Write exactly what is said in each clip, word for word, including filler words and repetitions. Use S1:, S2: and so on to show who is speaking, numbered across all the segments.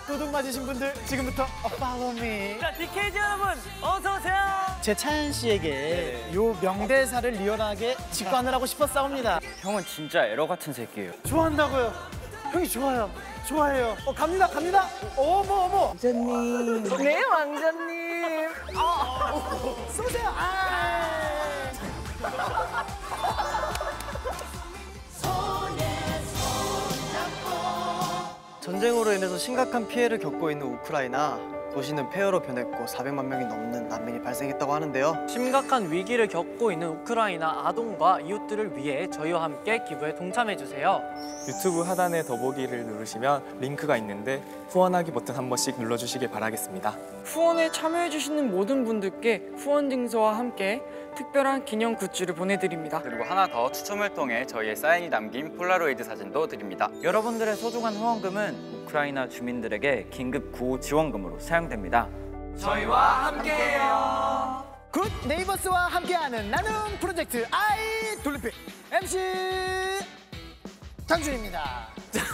S1: 도둑 맞으신 분들 지금부터 follow me.
S2: 자, 디케이지 여러분 어서 오세요.
S1: 제찬 씨에게 네. 요 명대사를 리얼하게 직관을 하고 싶었사옵니다.
S3: 형은 진짜 에러 같은 새끼예요.
S1: 좋아한다고요. 형이 좋아요. 좋아해요. 어 갑니다 갑니다. 어머 어머.
S4: 왕자님.
S1: 네 왕자님. 아, 쏘세요. 아.
S4: 전쟁으로 인해서 심각한 피해를 겪고 있는 우크라이나. 도시는 폐허로 변했고 사백만 명이 넘는 난민이 발생했다고 하는데요.
S2: 심각한 위기를 겪고 있는 우크라이나 아동과 이웃들을 위해 저희와 함께 기부에 동참해주세요.
S5: 유튜브 하단에 더보기를 누르시면 링크가 있는데 후원하기 버튼 한 번씩 눌러주시길 바라겠습니다.
S6: 후원에 참여해주시는 모든 분들께 후원 증서와 함께 특별한 기념 굿즈를 보내드립니다.
S3: 그리고 하나 더 추첨을 통해 저희의 사인이 담긴 폴라로이드 사진도 드립니다. 여러분들의 소중한 후원금은 우크라이나 주민들에게 긴급 구호 지원금으로 사용됩니다.
S2: 저희와 함께해요.
S1: 굿 네이버스와 함께하는 나눔 프로젝트 아이 돌림픽 엠씨 장준입니다.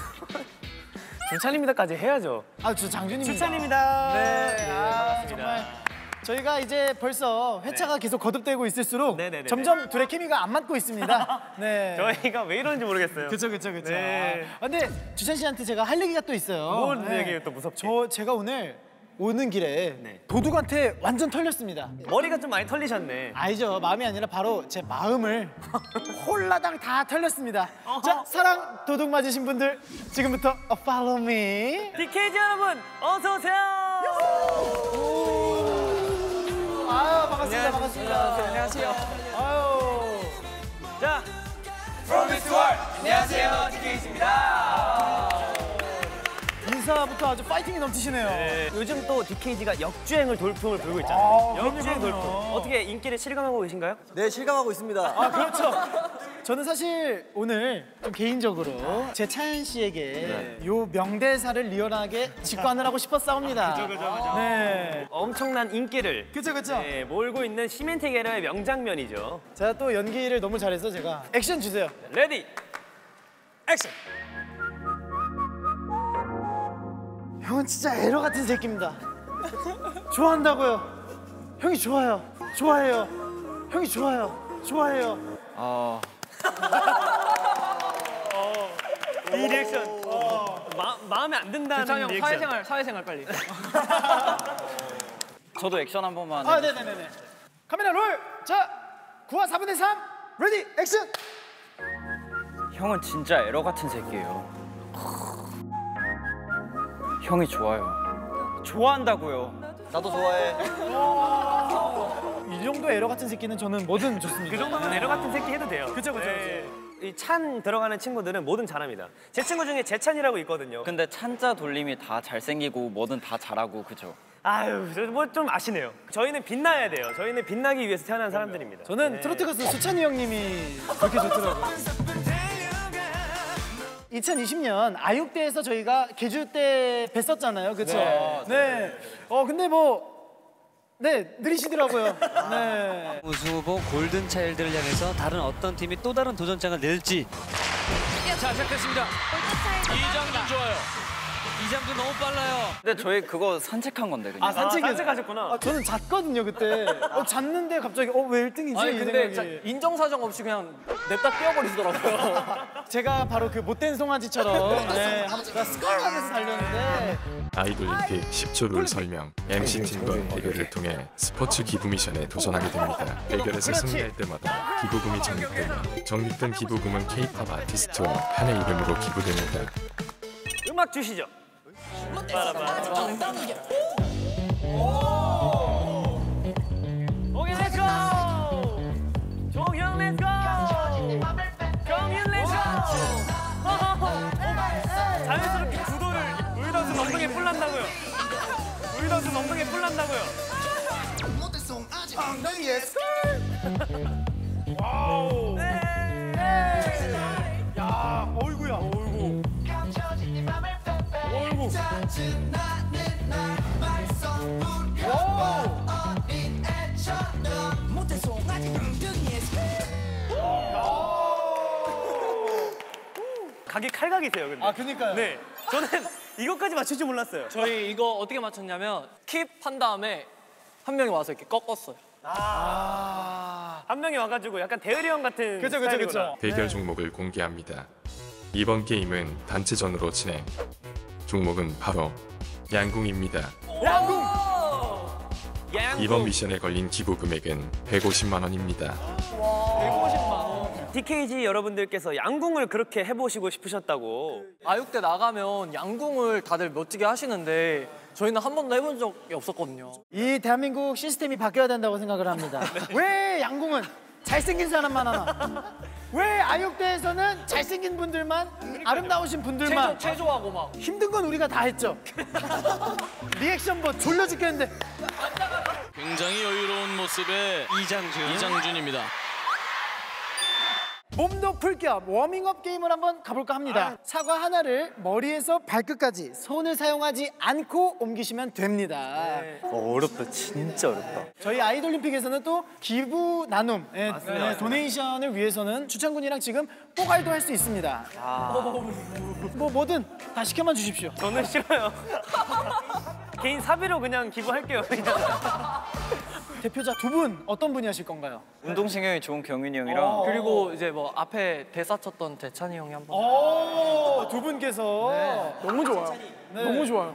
S2: 준찬입니다까지 해야죠.
S1: 아, 저 장준입니다.
S2: 준찬입니다.
S1: 네,
S2: 네,
S1: 아,
S2: 반갑습니다.
S1: 정말 저희가 이제 벌써 회차가
S2: 네.
S1: 계속 거듭되고 있을수록
S2: 네네네네.
S1: 점점 둘의 케미가 안 맞고 있습니다. 네.
S2: 저희가 왜 이러는지 모르겠어요.
S1: 그쵸 그쵸 그쵸.
S2: 네.
S1: 아, 근데 주찬 씨한테 제가 할 얘기가 또 있어요.
S2: 뭔 얘기예요, 또 무섭게?
S1: 저 제가 오늘 오는 길에
S2: 네.
S1: 도둑한테 완전 털렸습니다.
S2: 머리가 좀 많이 털리셨네.
S1: 아니죠. 마음이 아니라 바로 제 마음을 홀라당 다 털렸습니다. 자, 사랑 도둑 맞으신 분들 지금부터 follow me.
S2: 디케이지 여러분 어서 오세요.
S1: 아유, 반갑습니다. 반갑습니다.
S2: 안녕하세요.
S1: 아유.
S2: 자, 프로미스 월 안녕하세요, 디케이지입니다.
S1: 인사부터 아주 파이팅이 넘치시네요.
S2: 네. 요즘 또 디케이지가 역주행을 돌풍을 불고 있잖아요.
S1: 아,
S2: 역주행
S1: 그럼요.
S2: 돌풍. 어떻게 인기를 실감하고 계신가요?
S4: 네, 실감하고 있습니다.
S1: 아, 그렇죠. 저는 사실 오늘 좀 개인적으로 제찬 씨에게 요 명대사를 리얼하게 직관을 하고 싶었사옵니다.
S2: 그죠, 그죠, 그죠.
S1: 네.
S2: 엄청난 인기를
S1: 그쵸, 그쵸.
S2: 네, 몰고 있는 시멘테게라의 명장면이죠.
S1: 제가 또 연기를 너무 잘해서 제가 액션 주세요.
S2: 레디, 액션!
S1: 형은 진짜 에러 같은 새끼입니다. 좋아한다고요. 형이 좋아요. 좋아해요. 형이 좋아요. 좋아해요.
S3: 아...
S2: 이 리액션. 어. 마, 마음에 안 든다는 리액션.
S6: 사회생활, 사회생활 빨리.
S3: 저도 액션 한 번만.
S1: 아, 네네네네. 카메라 롤. 자, 구와 사분의 삼. 레디, 액션.
S3: 형은 진짜 에러 같은 새끼예요. 형이 좋아요. 좋아한다고요.
S4: 나도 좋아해.
S1: 이 정도 에러 같은 새끼는 저는 뭐든 좋습니다.
S2: 그 정도면 에러 같은 새끼 해도 돼요.
S1: 그쵸, 그쵸,
S2: 이 찬 들어가는 친구들은 뭐든 잘합니다. 제 친구 중에 재찬이라고 있거든요.
S3: 근데 찬자 돌림이 다 잘생기고 뭐든 다 잘하고 그죠?
S2: 아유, 뭐 좀 아시네요. 저희는 빛나야 돼요. 저희는 빛나기 위해서 태어난 사람들입니다.
S1: 저는
S2: 네.
S1: 트로트 가수 수찬이 형님이 그렇게 좋더라고요. 이천이십 년 아육대에서 저희가 개주 때 뵀었잖아요, 그렇죠? 네. 네. 어 근데 뭐 네 느리시더라고요. 네.
S7: 우수 후보 골든차일드를 향해서 다른 어떤 팀이 또 다른 도전장을 낼지. 자, 시작됐습니다. 이장준 좋아요. 이장준 너무 빨라요.
S3: 근데 저희 그거 산책한 건데 그냥.
S1: 아 산책이
S2: 아, 산책하셨구나.
S1: 아, 저는 잤거든요 그때. 어, 잤는데 갑자기 어 왜 일 등이지?
S6: 아니
S1: 이
S6: 근데
S1: 생각이.
S6: 인정사정 없이 그냥 냅다 뛰어버리시더라고요.
S1: 제가 바로 그 못된 송아지처럼 네, 한번 제가 스컬하면서 달렸는데
S8: 아이돌림픽 십 초 룰 설명. 엠씨팀과 대결을 통해 스포츠 기부 미션에 도전하게 됩니다. 대결에서 승리할 때마다 기부금이 적립되며 적립된 기부금은 K-팝 아티스트와 팬의 이름으로 기부됩니다.
S2: 음악 주시죠. 오케이, 렛츠고! 종현 렛츠고! 경윤 렛츠고! 자연스럽게 구도를 우유단수 엉덩이에 뿔난다고요. 우유단수 엉덩이에 뿔난다고요. 와우!
S1: 야 어이구야 어이구.
S2: 어이구! 각이 칼각이세요, 근데.
S1: 아 그니까요.
S2: 네. 저는
S9: 이것까지 맞출 줄 몰랐어요.
S2: 저희 이거 어떻게 맞췄냐면 킵 한 다음에 한 명이 와서 이렇게 꺾었어요.
S9: 아, 한 명이 와가지고 약간 대열이 형 같은
S1: 그쵸, 그쵸, 그쵸.
S8: 대결 종목을 공개합니다. 이번 게임은 단체전으로 진행. 종목은 바로 양궁입니다.
S9: 양궁!
S8: 이번 미션에 걸린 기부 금액은 백오십만 원입니다.
S2: 백오십만 원.
S9: 디케이지 여러분들께서 양궁을 그렇게 해보시고 싶으셨다고.
S2: 아육대 나가면 양궁을 다들 멋지게 하시는데 저희는 한 번도 해본 적이 없었거든요.
S1: 이 대한민국 시스템이 바뀌어야 된다고 생각을 합니다. 왜 양궁은 잘생긴 사람만 하나? 왜 아육대에서는 잘생긴 분들만, 아름다우신 분들만
S2: 체조, 체조하고 막
S1: 힘든 건 우리가 다 했죠. 리액션 뭐 졸려 죽겠는데.
S10: 굉장히 여유로운 모습의 이장준. 이장준입니다.
S1: 몸도 풀 겸 워밍업 게임을 한번 가볼까 합니다. 사과 하나를 머리에서 발끝까지 손을 사용하지 않고 옮기시면 됩니다.
S4: 어, 어렵다. 진짜 어렵다.
S1: 저희 아이돌림픽에서는 또 기부 나눔, 예, 예, 도네이션을 위해서는 주창군이랑 지금 뽀갈도 할 수 있습니다. 뭐 뭐든 다 시켜만 주십시오.
S9: 저는 싫어요. 개인 사비로 그냥 기부할게요. 그냥.
S1: 대표자 두 분 어떤 분이 하실 건가요?
S3: 운동신경이 좋은 경윤이 형이랑
S1: 어.
S2: 그리고 이제 뭐 앞에 대사 쳤던 대찬이 형이 한 번.
S1: 오, 두 분께서
S6: 너무 좋아요.
S1: 네.
S6: 너무 좋아요.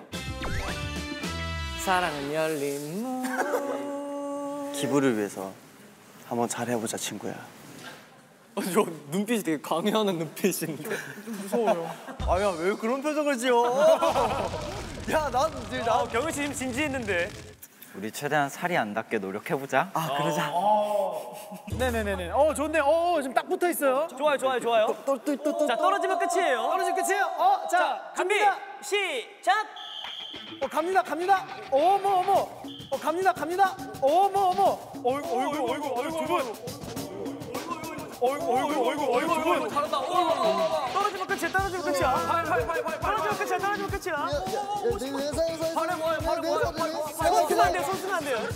S2: 사랑은 열린 문.
S4: 기부를 위해서 한번 잘해보자, 친구야.
S2: 어, 저 눈빛이 되게 강요하는 눈빛인데.
S6: 무서워요.
S4: 아, 야, 왜 그런 표정을 지어? 야, 난 이제 나.
S9: 아, 경윤 씨 지금 진지했는데.
S3: 우리 최대한 살이 안 닿게 노력해보자.
S4: 아, 그러자.
S1: 네네네네. 어 좋네. 어 지금 딱 붙어 있어요.
S9: 좋아요, 좋아요, 좋아요.
S4: 또, 또, 또, 또.
S9: 자, 떨어지면 끝이에요.
S1: 떨어질 끝이에요. 어, 자,
S9: 준비,
S1: 갑니다.
S9: 시작!
S1: 어, 갑니다, 갑니다. 어머, 어머. 어, 갑니다, 갑니다. 어머, 어머. 얼굴, 얼굴, 얼굴, 얼굴 두 분. 얼굴, 얼굴, 얼굴, 얼굴 두 분.
S2: 잘한다.
S9: 떨어지면 끝이야, 떨어지면 끝이야. 떨어지면 끝이야, 떨어지면 끝이야.
S2: 발에 뭐해? 발에 뭐해?
S9: 손 쓰면 안 돼요, 손 쓰면 안 돼요.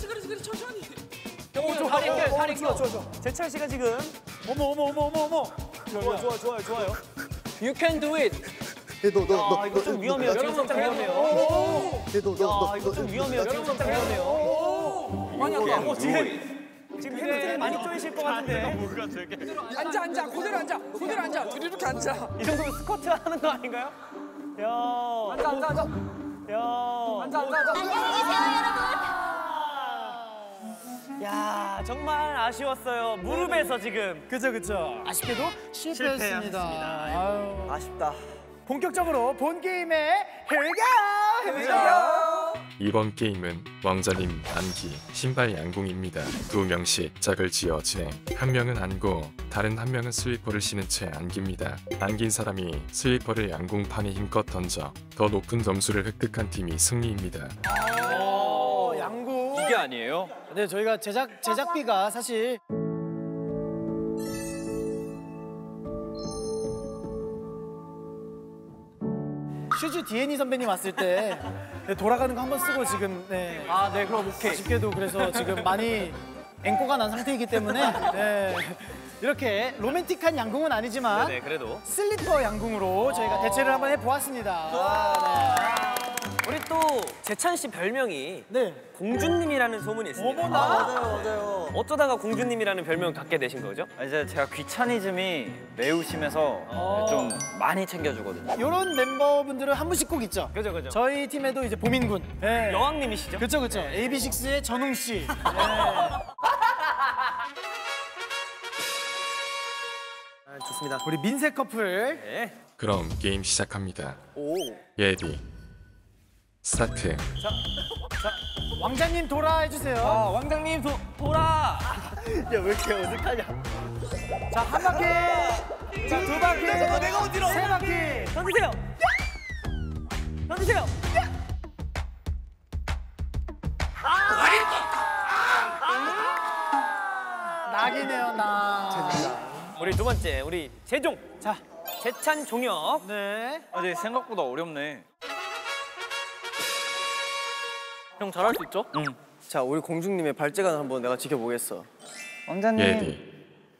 S2: 다리 껴, 다리 껴.
S9: 재철 씨가 지금.
S1: 어머, 어머, 어머, 어머, 어머.
S9: 좋아, 좋아, 좋아요, 좋아요.
S2: You can do it.
S9: 아, 이거 좀 위험해요. 지금 살짝 위험해요. 야, 이거 좀 위험해요. 지금 살짝 위험해요.
S2: 많이 아파.
S9: 어, 지금. 지금 햄스트링 많이 쪼이실 것 같은데.
S6: 앉아, 앉아. 그대로 앉아. 그대로 앉아. 둘이 이렇게 앉아.
S9: 이 정도면 스쿼트 하는 거 아닌가요? 야.
S2: 앉아, 앉아, 앉아.
S9: 야.
S2: 앉아, 앉아, 앉아.
S9: 야, 정말 아쉬웠어요. 무릎에서 지금.
S1: 그죠, 그죠. 아쉽게도 실패했습니다.
S9: 실패했습니다.
S1: 아유.
S4: 아쉽다.
S1: 본격적으로 본 게임에 Here we go! Here we go!
S8: 이번 게임은 왕자님 안기, 신발 양궁입니다. 두 명씩 짝을 지어 진행. 한 명은 안고, 다른 한 명은 슬리퍼를 신은 채 안깁니다. 안긴 사람이 슬리퍼를 양궁판에 힘껏 던져 더 높은 점수를 획득한 팀이 승리입니다.
S1: 어, 양궁.
S3: 이게 아니에요?
S1: 네, 저희가 제작 제작비가 사실 슈즈 디에니 선배님 왔을 때 네, 돌아가는 거 한번 쓰고 지금 네.
S2: 아, 네, 그럼 오케이.
S1: 아쉽게도 그래서 지금 많이 앵꼬가 난 상태이기 때문에 네. 이렇게 로맨틱한 양궁은 아니지만
S9: 네, 그래도.
S1: 슬리퍼 양궁으로 저희가 대체를 한번 해보았습니다.
S9: 우리 또 재찬 씨 별명이
S1: 네.
S9: 공주님이라는 소문이 있습니다.
S1: 어머나.
S4: 맞아요, 맞아요.
S9: 어쩌다가 공주님이라는 별명 갖게 되신 거죠?
S3: 아, 이제 제가 귀차니즘이 매우 심해서 좀 많이 챙겨주거든요.
S1: 이런 멤버분들은 한 분씩 꼭 있죠.
S9: 그죠, 그죠.
S1: 저희 팀에도 이제 보민군. 네.
S9: 여왕님이시죠?
S1: 그쵸, 그쵸. 에이비식스의 전웅 씨. 네.
S4: 좋습니다.
S1: 우리 민세 커플.
S9: 네.
S8: 그럼 게임 시작합니다.
S4: 오.
S8: 예디 스타트.
S1: 왕자님 돌아 해주세요.
S9: 아, 왕장님 도, 돌아!
S4: 야, 왜 이렇게 어색하냐?
S1: 자, 한 바퀴. 자, 두 바퀴.
S9: 내가 어디로?
S1: 세 바퀴.
S9: 던지세요! 던지세요!
S1: 낙이네요, 낙.
S9: 우리 두 번째, 우리 재종.
S1: 자,
S9: 재찬 종혁.
S1: 네.
S3: 아, 근데 생각보다 어렵네.
S2: 형 잘할 수 있죠?
S3: 응.
S4: 자, 우리 공주님의 발재간 한번 내가 지켜보겠어.
S3: 왕자님.
S8: 예디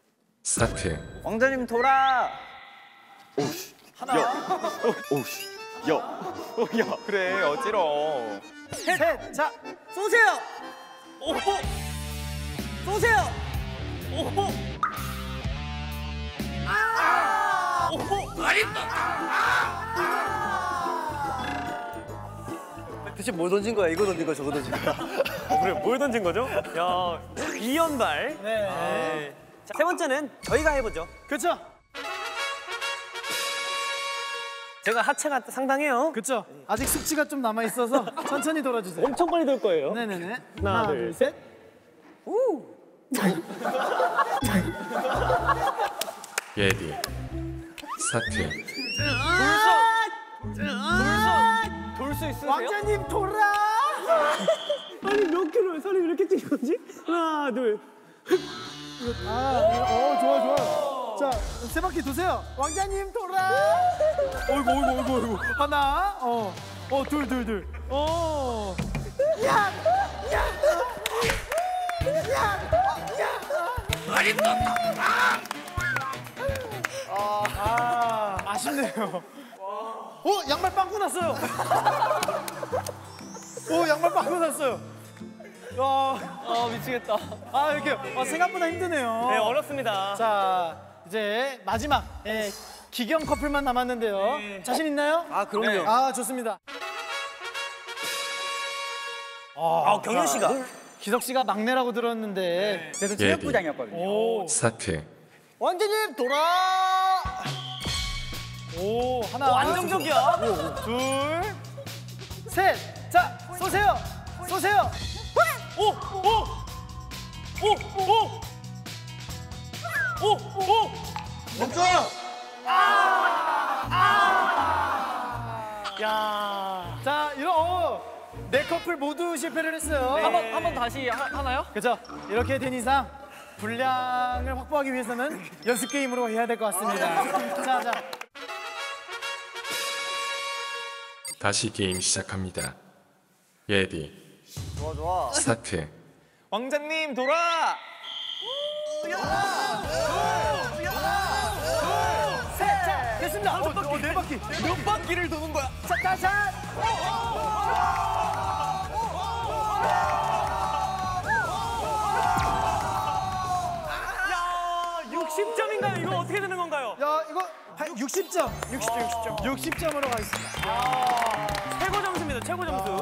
S8: 스타트.
S3: 왕자님 돌아.
S4: 오씨.
S1: 하나.
S4: 오씨.
S5: 야, 어, 야, 그래 어지러워.
S1: 셋, 자,
S9: 쏘세요. 오호. 쏘세요. 오호. 아! 오호. 대체 뭘 던진 거야? 이거 던진 거야? 저거 던진 거야?
S11: 어, 그래, 뭘 던진 거죠? 야, 이연발.
S1: 네.
S11: 네. 자, 세 번째는 저희가 해보죠.
S1: 그렇죠.
S11: 제가 하체가 상당해요.
S1: 그렇죠. 아직 숙취가 좀 남아 있어서 천천히 돌아주세요.
S11: 엄청 빨리 돌 거예요.
S1: 네네네.
S11: 하나, 둘, 셋.
S1: 우.
S8: 예디 스타트.
S11: 돌 수 있으세요?
S1: 왕자님 돌아.
S11: 아니 몇 킬로에 살이 이렇게 찐 거지? 하나, 둘.
S1: 아, 어 좋아 좋아. 자, 세 바퀴 도세요. 왕자님 돌아. 어이구 어이구 어이구 어이구. 하나, 어, 어, 둘, 둘, 둘. 어. 야, 야, 야, 야. 아, 아, 아쉽네요. 어, 양말 빵꾸 났어요. 오, 양말 빵꾸 났어요. 야,
S11: 아 미치겠다.
S1: 아 이렇게 어, 생각보다 힘드네요.
S11: 네, 어렵습니다.
S1: 자, 이제 마지막 예, 기경 커플만 남았는데요.
S11: 네.
S1: 자신 있나요?
S9: 아, 그럼요.
S1: 아, 좋습니다.
S9: 아, 경현 씨가.
S1: 기석 씨가 막내라고 들었는데 그래도
S8: 예디
S1: 체육부장이었거든요. 오,
S8: 스타트.
S1: 왕자님 돌아. 오, 하나.
S11: 오, 안정적이야.
S1: 오, 둘, 셋. 자, 쏘세요. 쏘세요.
S11: 오, 오, 오, 오, 오, 오.
S1: 멈춰.
S11: 야.
S1: 자, 이런 어, 네 커플 모두 실패를 했어요.
S2: 한 번 한 번 다시 하, 하나요?
S1: 그렇죠. 이렇게 된 이상 분량을 확보하기 위해서는 연습 게임으로 해야 될 것 같습니다. 자, 자.
S8: 다시 게임 시작합니다. 예디
S9: 좋아, 좋아.
S8: 스타트.
S5: 왕자님 돌아.
S1: 셋, 자, 됐습니다. 한 바퀴, 어, 네 바퀴.
S9: 몇 바퀴를 도는 거야?
S1: 자, 짜잔.
S11: 야, 육십 점인가요? 이거 어떻게 되는 건가요?
S1: 야, 이거 육십 점. 육십 점, 육십 점. 육십 점으로 가겠습니다.
S11: 최고 점수입니다. 최고 점수.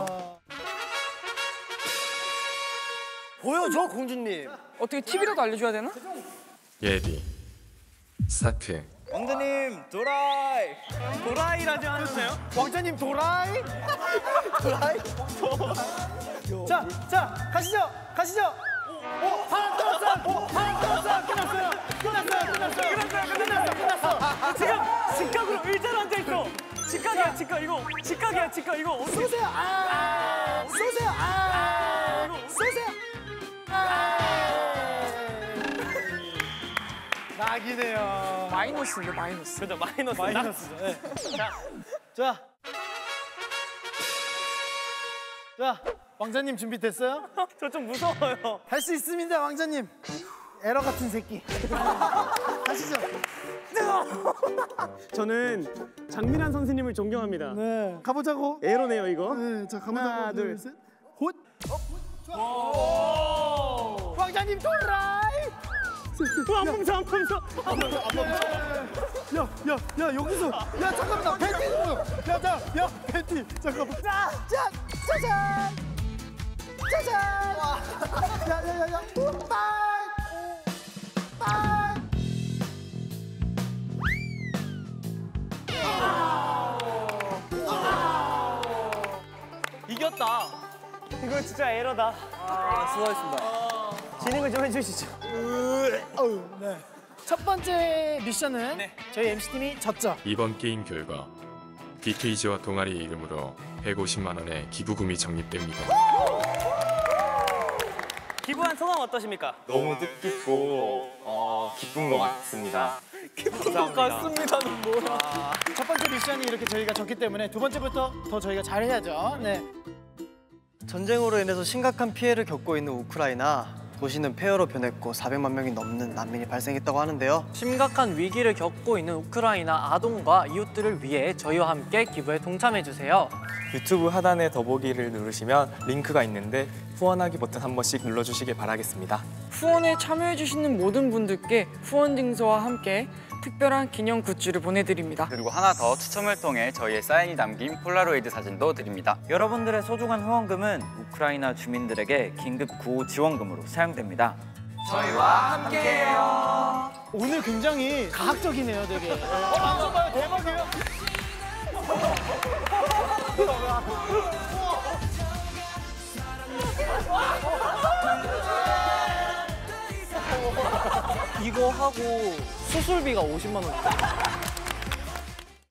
S9: 보여줘, 공주님.
S6: 어떻게 팁이라도 알려줘야 되나?
S8: 예디 스타트.
S9: 왕자님, 도라이.
S11: 도라이라지 않았나요?
S1: 왕자님 도라이. 도라이. 자, 자, 가시죠. 가시죠. 오, 하나 떴어. 오, 하나 떴어. 끝났어요. 끝났어요. 끝났어요. 끝났어요. 끝났어. 끝났어.
S11: 지금 직각으로 의자로 앉아 있어. 직각이야, 직각 이거. 직각이야, 직각 이거. 어떻게-
S1: 쏘세요. 아, 쏘세요. 아, 쏘세요. 아, 낙이네요.
S6: 마이너스인데 마이너스.
S11: 그죠, 마이너스.
S1: 마이너스죠. 네. 자, 자, 자, 왕자님 준비됐어요?
S11: 저 좀 무서워요.
S1: 할 수 있습니다, 왕자님. 에러 같은 새끼. 하시죠.
S11: 저는 장민환 선생님을 존경합니다.
S1: 네, 가보자고.
S11: 에러네요, 이거.
S1: 네, 자, 가보자고.
S11: 하나, 둘,
S1: 셋. 헛. 오! 왕자님 돌아이.
S11: 안 멈춰, 안 멈춰.
S1: 야, 야, 야, 여기서. 야, 잠깐만, 나 팬티 좀. 야, 자, 야, 팬티. 잠깐만. 자, 자, 짜잔. 짜잔. 야, 야, 야, 야. 빠이. 빠이.
S11: 이겼다. 이거 진짜 에러다.
S9: 아, 수고하셨습니다.
S11: 진행을 좀 해주시죠.
S1: 어우, 네. 첫 번째 미션은
S11: 네.
S1: 저희 엠씨팀이 졌죠.
S8: 이번 게임 결과 비케이지와 동아리 이름으로 백오십만 원의 기부금이 적립됩니다.
S11: 기부한 소감 어떠십니까?
S5: 너무 뜻깊고 어, 기쁜 것 같습니다.
S11: 기쁜 것 같습니다는 뭐야?
S1: 첫 번째 미션이 이렇게 저희가 졌기 때문에 두 번째부터 더 저희가 잘해야죠. 네.
S4: 전쟁으로 인해서 심각한 피해를 겪고 있는 우크라이나, 도시는 폐허로 변했고 사백만 명이 넘는 난민이 발생했다고 하는데요.
S2: 심각한 위기를 겪고 있는 우크라이나 아동과 이웃들을 위해 저희와 함께 기부에 동참해 주세요.
S5: 유튜브 하단의 더보기를 누르시면 링크가 있는데 후원하기 버튼 한 번씩 눌러주시길 바라겠습니다.
S6: 후원에 참여해주시는 모든 분들께 후원 증서와 함께 특별한 기념 굿즈를 보내드립니다.
S3: 그리고 하나 더 추첨을 통해 저희의 사인이 담긴 폴라로이드 사진도 드립니다. 여러분들의 소중한 후원금은 우크라이나 주민들에게 긴급 구호 지원금으로 사용됩니다.
S1: 저희와 함께해요. 오늘 굉장히 과학적이네요, 되게. 어, 방송 봐요, 대박이에요.
S2: 이거 하고 수술비가 오십만 원.